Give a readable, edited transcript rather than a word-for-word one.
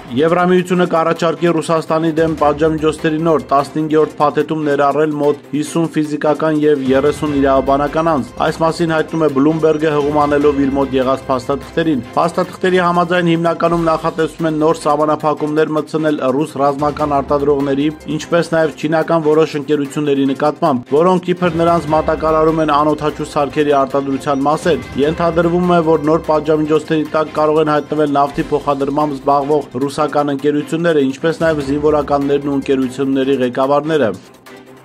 Եվրամիությունը կառաջարկի Ռուսաստանի դեմ պատժամիջոցների նոր 15-րդ փաթեթում ներառել մոտ 50 ֆիզիկական եւ 30 իրավաբանական անձ։ Այս մասին հայտնում է Bloomberg-ը հղում անելով իր մոտ եղած փաստաթղթերին։ Փաստաթղթերի համաձայն հիմնականում նախատեսվում են նոր սահմանափակումներ մտցնել ռուս ռազմական արտադրողների, ինչպես նաեւ չինական որոշ ընկերությունների նկատմամբ, որոնք իբր նրանց մատակարարում են անօդաչու սարքերի արտադրության մասեր։ Ենթադրվում է, որ նոր պատժամիջոցների տակ կարող են հայտնվել նավթի փոխադրմամբ զբաղվող ռուսական ընկերությունները, ինչպես նաև զինվորականներն ու ընկերությունների ղեկավարները։